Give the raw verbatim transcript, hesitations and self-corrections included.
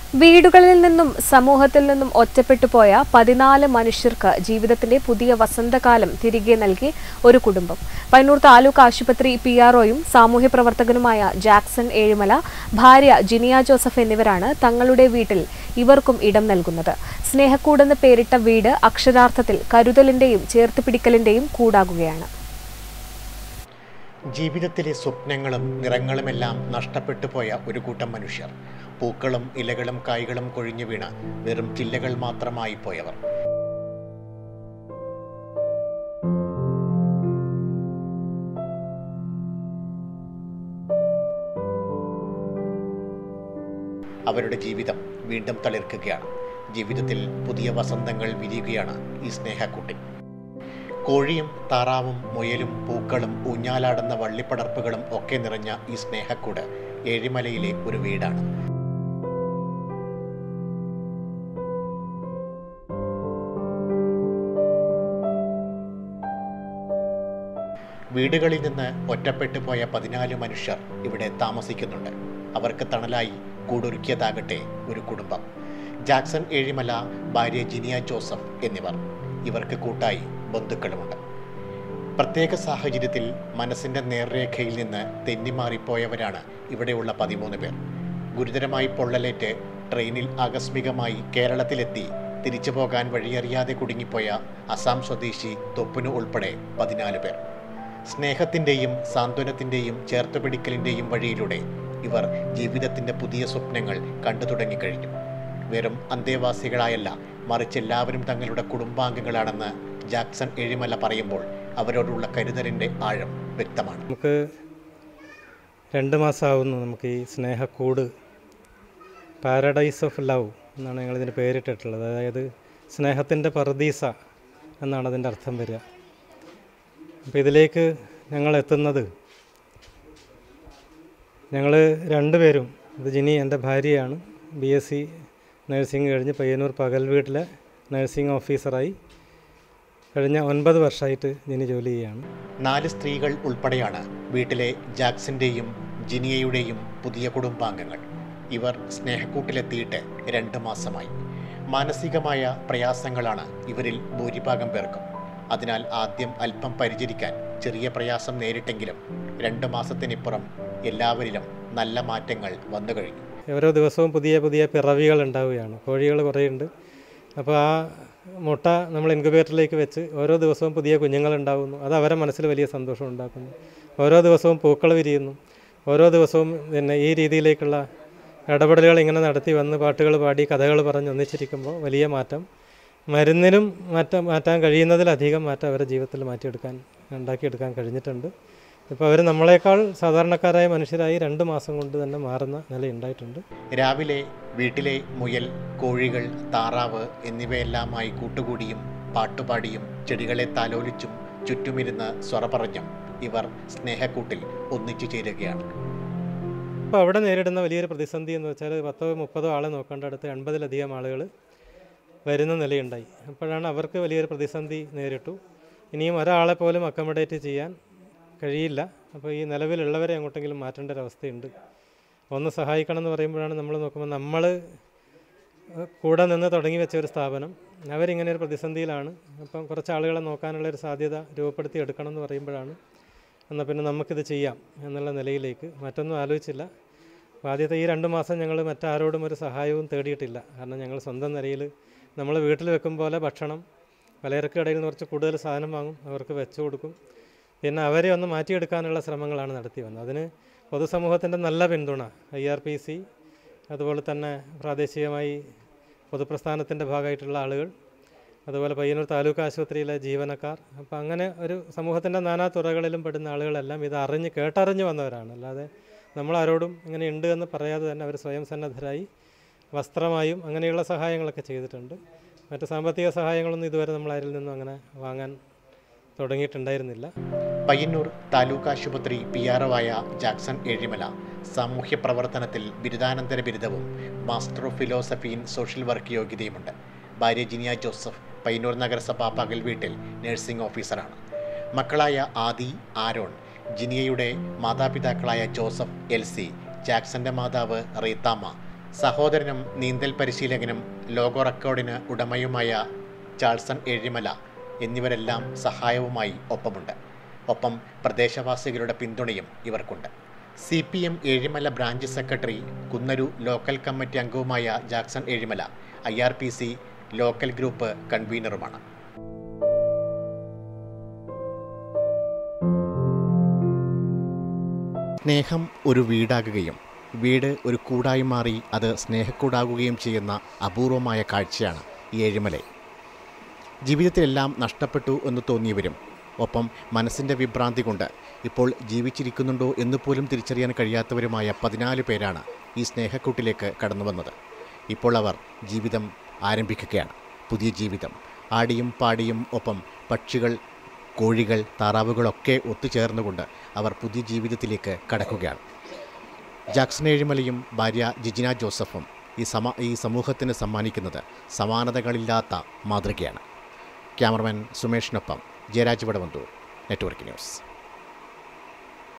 വീടുകളിൽ നിന്നും സമൂഹത്തിൽ നിന്നും ഒറ്റപ്പെട്ടു പോയ പതിനാല് മനുഷ്യർക്ക് ജീവിതത്തിന്റെ പുതിയ വസന്തകാലം തിരികെ നൽകി ഒരു കുടുംബം. പയ്യന്നൂർ താലൂക്ക് ആശുപത്രി പി ആർ ഒയും സാമൂഹ്യ പ്രവർത്തകനുമായ ജാക്സൺ ഏഴിമല, ഭാര്യ ജിനിയ ജോസഫ് എന്നിവരാണ് തങ്ങളുടെ വീട്ടിൽ ഇവർക്കും ഇടം നൽകുന്നത്. സ്നേഹക്കൂടെന്ന് പേരിട്ട വീട് അക്ഷരാർത്ഥത്തിൽ കരുതലിന്റെയും ചേർത്തുപിടിക്കലിന്റെയും കൂടാകുകയാണ്. ജീവിതത്തിലെ സ്വപ്നങ്ങളും നിറങ്ങളുമെല്ലാം നഷ്ടപ്പെട്ടു പോയ ഒരു കൂട്ടം മനുഷ്യർ. പൂക്കളും ഇലകളും കായ്കളും കൊഴിഞ്ഞു വീണ് വെറും ചില്ലകൾ മാത്രമായി പോയവർ. അവരുടെ ജീവിതം വീണ്ടും തളിർക്കുകയാണ്. ജീവിതത്തിൽ പുതിയ വസന്തങ്ങൾ വിരിയുകയാണ് ഈ സ്നേഹക്കൂട്ടിൽ. കോഴിയും താറാവും മുയലും പൂക്കളും ഊഞ്ഞാലാടുന്ന വള്ളിപ്പടർപ്പുകളും ഒക്കെ നിറഞ്ഞ ഈ സ്നേഹക്കൂട് ഏഴിമലയിലെ ഒരു വീടാണ്. വീടുകളിൽ നിന്ന് ഒറ്റപ്പെട്ടു പോയ പതിനാല് മനുഷ്യർ ഇവിടെ താമസിക്കുന്നുണ്ട്. അവർക്ക് തണലായി കൂടൊരുക്കിയതാകട്ടെ ഒരു കുടുംബം. ജാക്സൺ ഏഴിമല, ഭാര്യ ജിനിയ ജോസഫ് എന്നിവർ. ഇവർക്ക് കൂട്ടായി ബന്ധുക്കളുമുണ്ട്. പ്രത്യേക സാഹചര്യത്തിൽ മനസ്സിൻ്റെ നേർരേഖയിൽ നിന്ന് തെന്നിമാറിപ്പോയവരാണ് ഇവിടെയുള്ള പതിമൂന്ന് പേർ. ഗുരുതരമായി പൊള്ളലേറ്റ് ട്രെയിനിൽ ആകസ്മികമായി കേരളത്തിലെത്തി തിരിച്ചു പോകാൻ വഴിയറിയാതെ കുടുങ്ങിപ്പോയ അസം സ്വദേശി തൊപ്പുനു ഉൾപ്പെടെ പതിനാല് പേർ. സ്നേഹത്തിൻ്റെയും സാന്ത്വനത്തിൻ്റെയും ചേർത്തുപിടിക്കലിൻ്റെയും വഴിയിലൂടെ ഇവർ ജീവിതത്തിൻ്റെ പുതിയ സ്വപ്നങ്ങൾ കണ്ടു തുടങ്ങിക്കഴിഞ്ഞു. വെറും അന്തേവാസികളായല്ല, മറിച്ച് എല്ലാവരും തങ്ങളുടെ കുടുംബാംഗങ്ങളാണെന്ന് ജാക്സൺ ഏഴിമല പറയുമ്പോൾ അവരോടുള്ള കരുതലിൻ്റെ ആഴം വ്യക്തമാണ്. നമുക്ക് രണ്ട് മാസമാവുന്നു നമുക്ക് ഈ സ്നേഹക്കൂട് പാരഡൈസ് ഓഫ് ലവ് എന്നാണ് ഞങ്ങളിതിന് പേരിട്ടിട്ടുള്ളത്. അതായത് സ്നേഹത്തിൻ്റെ പറുദീസ എന്നാണ് അതിൻ്റെ അർത്ഥം വരിക. അപ്പോൾ ഇതിലേക്ക് ഞങ്ങൾ എത്തുന്നത്, ഞങ്ങൾ രണ്ടുപേരും, ഇത് ജിനി എൻ്റെ ഭാര്യയാണ്, ബി എസ് സി നഴ്സിംഗ് കഴിഞ്ഞ് പയ്യന്നൂർ പകൽ വീട്ടിലെ നഴ്സിംഗ് ഓഫീസറായി കഴിഞ്ഞ ഒൻപത് വർഷമായിട്ട് ജിനി ജോലി ചെയ്യുകയാണ്. നാല് സ്ത്രീകൾ ഉൾപ്പെടെയാണ് വീട്ടിലെ ജാക്സൻ്റെയും ജിനിയയുടെയും പുതിയ കുടുംബാംഗങ്ങൾ. ഇവർ സ്നേഹക്കൂട്ടിലെത്തിയിട്ട് രണ്ട് മാസമായി. മാനസികമായ പ്രയാസങ്ങളാണ് ഇവരിൽ ഭൂരിഭാഗം പേർക്കും. അതിനാൽ ആദ്യം അല്പം പരിചരിക്കാൻ ചെറിയ പ്രയാസം നേരിട്ടെങ്കിലും രണ്ട് മാസത്തിനിപ്പുറം എല്ലാവരിലും നല്ല മാറ്റങ്ങൾ വന്നു കഴിഞ്ഞു. ഓരോ ദിവസവും പുതിയ പുതിയ പിറവികൾ ഉണ്ടാവുകയാണ്. കോഴികൾ കുറേയുണ്ട്. അപ്പോൾ ആ മുട്ട നമ്മൾ ഇൻക്യുബേറ്ററിലേക്ക് വെച്ച് ഓരോ ദിവസവും പുതിയ കുഞ്ഞുങ്ങൾ ഉണ്ടാകുന്നു. അത് അവരെ മനസ്സിൽ വലിയ സന്തോഷം ഉണ്ടാക്കുന്നു. ഓരോ ദിവസവും പൂക്കൾ വിരിയുന്നു. ഓരോ ദിവസവും പിന്നെ ഈ രീതിയിലേക്കുള്ള ഇടപെടലുകൾ ഇങ്ങനെ നടത്തി വന്ന് പാട്ടുകൾ പാടി കഥകൾ പറഞ്ഞ് ഒന്നിച്ചിരിക്കുമ്പോൾ വലിയ മാറ്റം, മരുന്നിനും മാറ്റം മാറ്റാൻ കഴിയുന്നതിലധികം മാറ്റം അവരുടെ ജീവിതത്തിൽ മാറ്റിയെടുക്കാൻ ഉണ്ടാക്കിയെടുക്കാൻ കഴിഞ്ഞിട്ടുണ്ട്. ഇപ്പോൾ അവർ നമ്മളെക്കാൾ സാധാരണക്കാരായ മനുഷ്യരായി രണ്ട് മാസം കൊണ്ട് തന്നെ മാറുന്ന നിലയുണ്ടായിട്ടുണ്ട്. രാവിലെ വീട്ടിലെ മുയൽ, കോഴികൾ, താറാവ് എന്നിവയെല്ലാമായി കൂട്ടുകൂടിയും പാട്ടുപാടിയും ചെടികളെ താലോലിച്ചും ചുറ്റുമിരുന്ന് സ്വറ പറഞ്ഞും ഇവർ സ്നേഹക്കൂട്ടിൽ ഒന്നിച്ചു ചേരുകയാണ്. അപ്പോൾ അവിടെ നേരിടുന്ന വലിയൊരു പ്രതിസന്ധി എന്ന് വെച്ചാൽ പത്തോ മുപ്പതോ ആളെ നോക്കേണ്ടടുത്ത് എൺപതിലധികം ആളുകൾ വരുന്ന നിലയുണ്ടായി. അപ്പോഴാണ് അവർക്ക് വലിയൊരു പ്രതിസന്ധി നേരിട്ടു. ഇനിയും ഒരാളെ പോലും അക്കോമഡേറ്റ് ചെയ്യാൻ കഴിയില്ല. അപ്പോൾ ഈ നിലവിലുള്ളവരെ അങ്ങോട്ടെങ്കിലും മാറ്റേണ്ട ഒരവസ്ഥയുണ്ട്. ഒന്ന് സഹായിക്കണം എന്ന് പറയുമ്പോഴാണ് നമ്മൾ നോക്കുമ്പോൾ നമ്മൾ കൂടെ നിന്ന് തുടങ്ങി വെച്ച ഒരു സ്ഥാപനം അവരിങ്ങനെ ഒരു പ്രതിസന്ധിയിലാണ്. അപ്പം കുറച്ച് ആളുകളെ നോക്കാനുള്ളൊരു സാധ്യത രൂപപ്പെടുത്തി എടുക്കണം എന്ന് പറയുമ്പോഴാണ് എന്നാൽ പിന്നെ നമുക്കിത് ചെയ്യാം എന്നുള്ള നിലയിലേക്ക്. മറ്റൊന്നും ആലോചിച്ചില്ല. അപ്പോൾ ആദ്യത്തെ ഈ രണ്ട് മാസം ഞങ്ങൾ മറ്റാരോടും ഒരു സഹായവും തേടിയിട്ടില്ല. കാരണം ഞങ്ങൾ സ്വന്തം നിലയിൽ നമ്മൾ വീട്ടിൽ വെക്കും പോലെ ഭക്ഷണം പലചരക്ക് കടയിൽ നിന്ന് കുറച്ച് കൂടുതൽ സാധനം വാങ്ങും, അവർക്ക് വെച്ചു കൊടുക്കും. പിന്നെ അവരെ ഒന്ന് മാറ്റിയെടുക്കാനുള്ള ശ്രമങ്ങളാണ് നടത്തി വന്നത്. അതിന് പൊതുസമൂഹത്തിൻ്റെ നല്ല പിന്തുണ, ഐ ആർ പി സി, അതുപോലെ തന്നെ പ്രാദേശികമായി പൊതുപ്രസ്ഥാനത്തിൻ്റെ ഭാഗമായിട്ടുള്ള ആളുകൾ, അതുപോലെ പയ്യന്നൂർ താലൂക്ക് ആശുപത്രിയിലെ ജീവനക്കാർ. അപ്പോൾ അങ്ങനെ ഒരു സമൂഹത്തിൻ്റെ നാനാ തുറകളിലും പെടുന്ന ആളുകളെല്ലാം ഇത് അറിഞ്ഞ് കേട്ടറിഞ്ഞ് വന്നവരാണ്. അല്ലാതെ നമ്മളാരോടും ഇങ്ങനെ ഉണ്ട് എന്ന് പറയാതെ തന്നെ അവർ സ്വയം സന്നദ്ധരായി വസ്ത്രമായും അങ്ങനെയുള്ള സഹായങ്ങളൊക്കെ ചെയ്തിട്ടുണ്ട്. മറ്റ് സാമ്പത്തിക സഹായങ്ങളൊന്നും ഇതുവരെ നമ്മളാരിൽ നിന്നും അങ്ങനെ വാങ്ങാൻ തുടങ്ങിയിട്ടുണ്ടായിരുന്നില്ല. പയ്യന്നൂർ താലൂക്ക് ആശുപത്രി പി ആർ ഒ ആയ ജാക്സൺ ഏഴിമല സാമൂഹ്യ പ്രവർത്തനത്തിൽ ബിരുദാനന്തര ബിരുദവും master of philosophy in social work യോഗ്യതയുമുണ്ട്. ഭാര്യ ജിനിയ ജോസഫ് പയ്യന്നൂർ നഗരസഭ പകൽ വീട്ടിൽ നഴ്സിംഗ് ഓഫീസറാണ്. മക്കളായ ആദി, ആരോൺ, ജിനിയയുടെ മാതാപിതാക്കളായ ജോസഫ്, എൽസി, ജാക്സന്റെ മാതാവ് റീത്താമ്മ, സഹോദരനും നീന്തൽ പരിശീലകനും ലോക റെക്കോർഡിന് ഉടമയുമായ ജാക്സൺ ഏഴിമല എന്നിവരെല്ലാം സഹായവുമായി ഒപ്പമുണ്ട്. ഒപ്പം പ്രദേശവാസികളുടെ പിന്തുണയും ഇവർക്കുണ്ട്. C P M Ezhimala branch secretary, Kunnaru local committee അംഗവുമായ Jackson Ezhimala I R P C local group കൺവീനറുമാണ്. സ്നേഹം ഒരു വീടാകുകയും വീട് ഒരു കൂടായി മാറി അത് സ്നേഹക്കൂടാകുകയും ചെയ്യുന്ന അപൂർവമായ കാഴ്ചയാണ് ഈ ഏഴിമല. ജീവിതത്തിലെല്ലാം നഷ്ടപ്പെട്ടു എന്ന് തോന്നിയവരും ഒപ്പം മനസ്സിൻ്റെ വിഭ്രാന്തി കൊണ്ട് ഇപ്പോൾ ജീവിച്ചിരിക്കുന്നുണ്ടോ എന്ന് പോലും തിരിച്ചറിയാൻ കഴിയാത്തവരുമായ പതിനാല് പേരാണ് ഈ സ്നേഹക്കൂട്ടിലേക്ക് കടന്നു വന്നത്. ഇപ്പോൾ അവർ ജീവിതം ആരംഭിക്കുകയാണ്, പുതിയ ജീവിതം. ആടിയും പാടിയും ഒപ്പം പക്ഷികൾ, കോഴികൾ, താറാവുകളൊക്കെ ഒത്തുചേർന്നുകൊണ്ട് അവർ പുതിയ ജീവിതത്തിലേക്ക് കടക്കുകയാണ്. ജാക്സൺ ഏഴിമലയും ഭാര്യ ജിജിന ജോസഫും ഈ സമ ഈ സമൂഹത്തിന് സമ്മാനിക്കുന്നത് സമാനതകളില്ലാത്ത മാതൃകയാണ്. ക്യാമറമാൻ സുമേഷിനൊപ്പം ജയരാജ് വടവന്തൂർ, നെറ്റ്വർക്ക് ന്യൂസ്.